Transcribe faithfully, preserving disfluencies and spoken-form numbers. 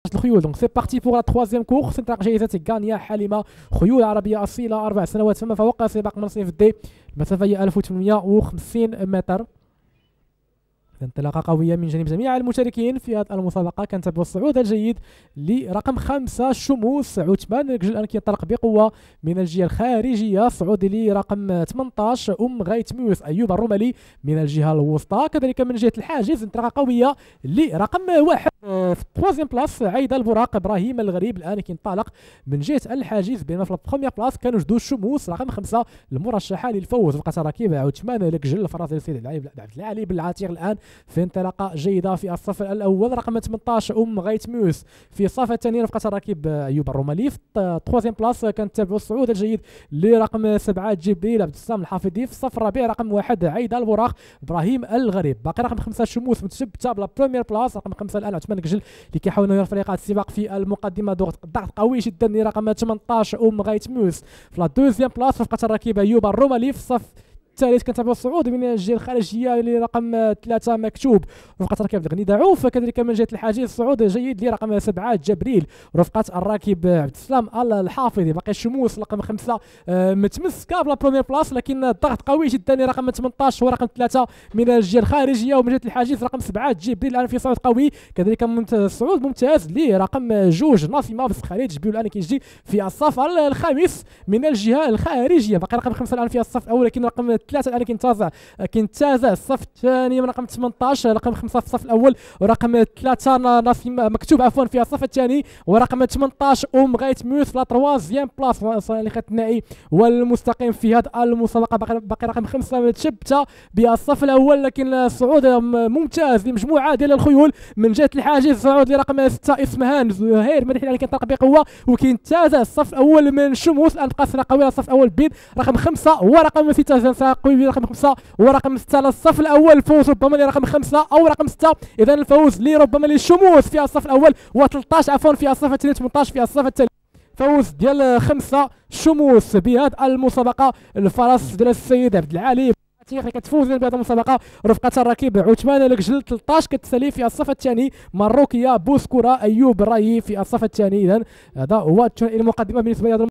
الخيول. دونك سي بارتي بوغ لا تروازيام كورس. انطلاق جائزة غانيا حليمة، خيول عربية أصيلة، أربع سنوات فما فوق، سباق من صنف دي، المسافة هي ألف وثمانمائة وخمسين متر. انطلاقة قوية من جانب جميع المشاركين في هذه المسابقة. كنتابعوا الصعود الجيد لرقم خمسة شموس عثمان الان كينطلق بقوة من الجهة الخارجية. صعود لرقم ثمنطاش أم غيتموس أيوب الرملي من الجهة الوسطى. كذلك من جهة الحاجز انطلاقة قوية لرقم واحد في الثوازيام بلاص عايدة البراق إبراهيم الغريب الآن كينطلق من جهة الحاجز، بينما في البروميير بلاص كانوا جدو شموس رقم خمسة المرشحة للفوز. بقات راكب عثمان الكجل الفرس ديال سيد عبد العالي بالعتيق الآن في انطلاقة جيدة في الصف الأول. رقم ثمنطاش أم غيتموس في الصف الثاني رفقة الراكب أيوب الرملي. في الثوازيام بلاص كنتابعوا الصعود الجيد لرقم سبعة جبريل عبد السلام الحافظي. في الصف الرابع رقم واحد عايدة البراق إبراهيم الغريب. باقي رقم خمسة شموس متثبتة بلا بروميير بلاص. رقم خمسة الآن عثمان الكجل اللي كيحاول ينهي فريقات السباق في المقدمة. ضغط ضغط قوي جدا لرقم ثمنطاش أم غيتموس. في لا دوزيام بلاص رفقة الراكب أيوب الرملي. في الصف الثالث كنتابعوا الصعود من الجهه الخارجيه لرقم ثلاثه مكتوب رفقه الراكب غني دعوف. كذلك من جهه الحاجز الصعود جيد لرقم سبعه جبريل رفقه الراكب عبد السلام الحافظي. باقي الشموس رقم خمسه آه متمسكه بلا بروميير بلاص، لكن الضغط قوي جدا لرقم ثمنطاش ورقم ثلاثه من الجهه الخارجيه. ومن جهه الحاجز رقم سبعه جبريل الان في صعود قوي. كذلك الصعود ممتاز لرقم جوج ناصمه بس خالد جبيل الان كيجي في الصف الخامس من الجهه الخارجيه. باقي رقم خمسه الان في الصف الاول، لكن رقم ثلاثة الآن كينتازع كينتازع الصف الثاني من رقم ثمنطاش. رقم خمسة في الصف الأول ورقم ثلاثة ناصم مكتوب عفوا في الصف الثاني، ورقم ثمنطاش أم غيتموس لا تروازيام بلاص لخط الثنائي والمستقيم في هذه المسابقة. باقي, باقي رقم خمسة متشبتة بالصف الأول، لكن الصعود ممتاز لمجموعة ديال الخيول. من جهة الحاجز صعود لرقم ستة إسمهان زهير مدحي الآن كينطلق بقوة وكينتازع الصف الأول من شموس. الآن بقى سنة قوية الصف الأول بين رقم خمسة ورقم ستة قوي رقم خمسة ورقم ستة للصف الاول. الفوز ربما لرقم خمسة او رقم ستة، اذا الفوز لربما للشموس في الصف الاول و13 عفوا في الصف الثاني، ثمنطاش في الصف الثالث. فوز ديال خمسة شموس بهذه المسابقه. الفرس ديال السيد عبد العالي كتفوز بهذه المسابقه رفقه الراكب عثمان الكجل ثلاثة عشر كتسالي في الصف الثاني. مروكيه بوسكوره ايوب الرايي في الصف الثاني. اذا هذا هو المقدمه بالنسبه لهذا